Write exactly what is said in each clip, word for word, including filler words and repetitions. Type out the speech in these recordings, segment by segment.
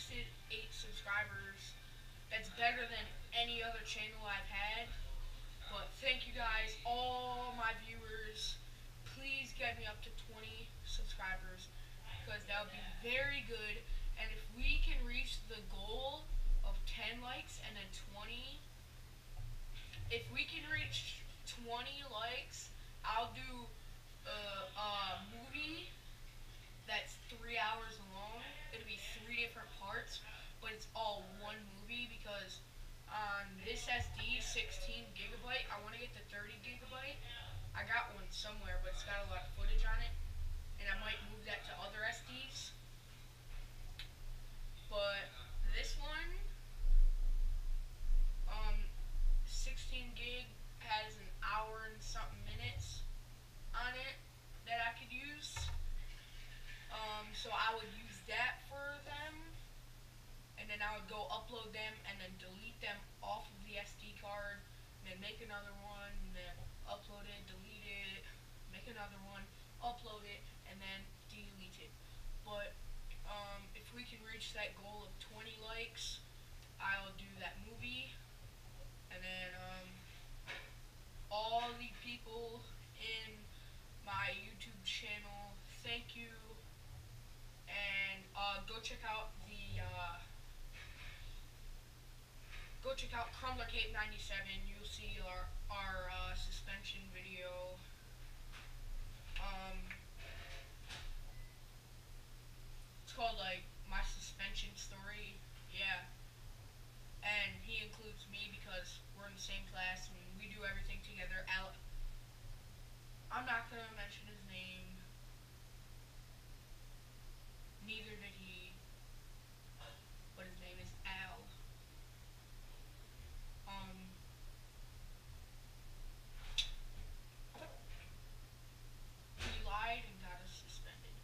boosted eight subscribers. That's better than any other channel I've had. But thank you guys, all my viewers. Please get me up to twenty subscribers because that would be very good. And if we can reach the goal of ten likes and then twenty, if we can reach twenty likes, I'll do a, a movie that's three hours long. It'll be three different parts, but it's all one movie because on this S D, sixteen gigabyte, I want to get to thirty gigabyte. I got one somewhere, but it's got a lot of footage on it, and I might move that to other S Ds. But this one, um, sixteen gig has an hour and something minutes on it that I could use. Um, so I would use that for them, and then I would go upload them and then delete them off of the S D card, and then make another one, and then upload it, delete it, make another one, upload it, and then delete it. But um, if we can reach that goal of twenty likes, I'll do that movie, and then um, all the people in my YouTube channel, thank you, and uh, go check out the uh, go check out Crumbler Cape ninety-seven. You'll see our our uh, suspension video. Um, it's called like my suspension story. Yeah, and he includes me because we're in the same class and we do everything together. Al I'm not gonna mention his name. Neither did he. But his name is Al. Um, he lied and got us suspended.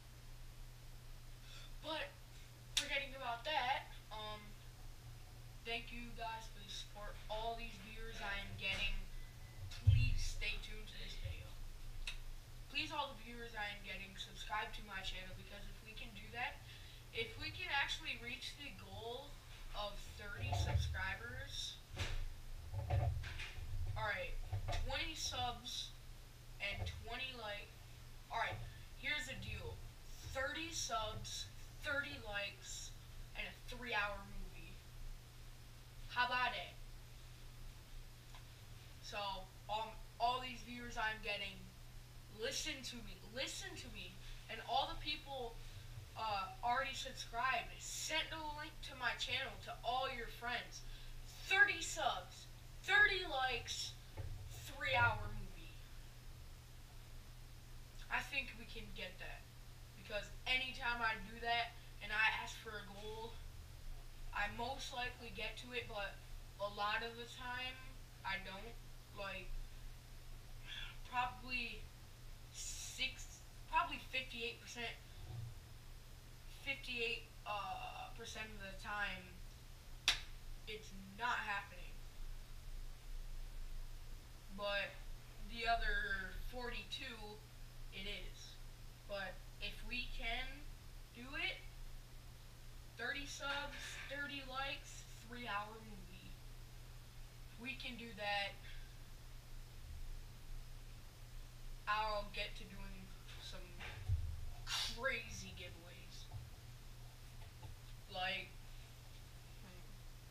But forgetting about that, um, thank you guys for the support. All these viewers I am getting. Please stay tuned to this video. Please, all the viewers I am getting, subscribe to my channel because if we can do that, if we can actually reach the goal of thirty subscribers, alright, twenty subs and twenty likes. Alright, here's the deal. thirty subs, thirty likes, and a three hour movie. How about it? So, um, all these viewers I'm getting, listen to me, listen to me, and all the people uh, already subscribed, send a link to my channel to all your friends. thirty subs, thirty likes, three hour movie. I think we can get that, because anytime I do that and I ask for a goal, I most likely get to it, but a lot of the time I don't. Like, probably six, probably fifty-eight percent, fifty-eight uh, percent of the time, it's not happening. But the other forty-two, it is. But if we can do it, thirty subs, thirty likes, three hour movie. If we can do that, I'll get to doing some crazy giveaways. Like, hmm.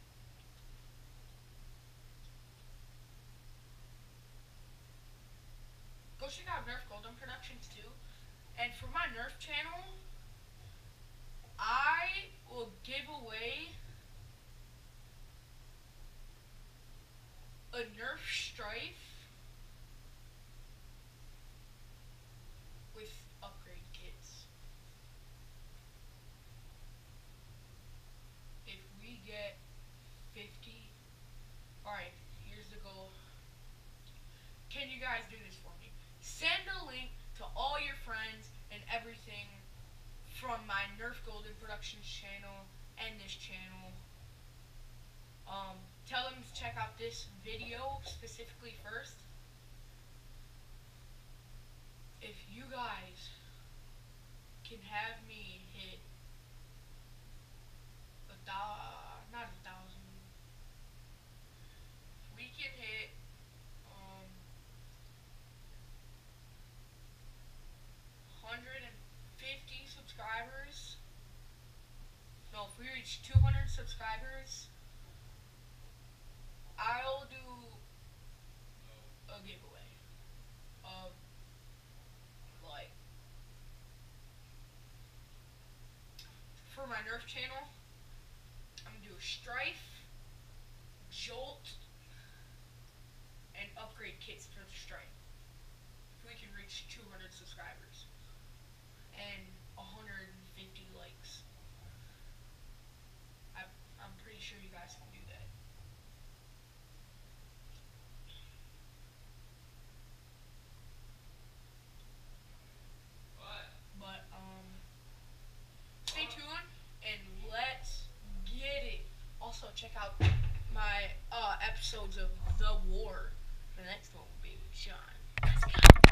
Go check out Nerf Golden Productions too. And for my Nerf channel, I will give away a Nerf Strife with upgrade kits. If we get fifty, alright, here's the goal. Can you guys do this for me? Send a link to all your friends and everything from my Nerf Golden Productions channel and this channel. Um, tell them to check out this video specifically first. If you guys can have me hit reach two hundred subscribers, I'll do a giveaway of like for my Nerf channel. I'm gonna do a Strife, Jolt, and upgrade kits for the Strife. If we can reach two hundred subscribers, and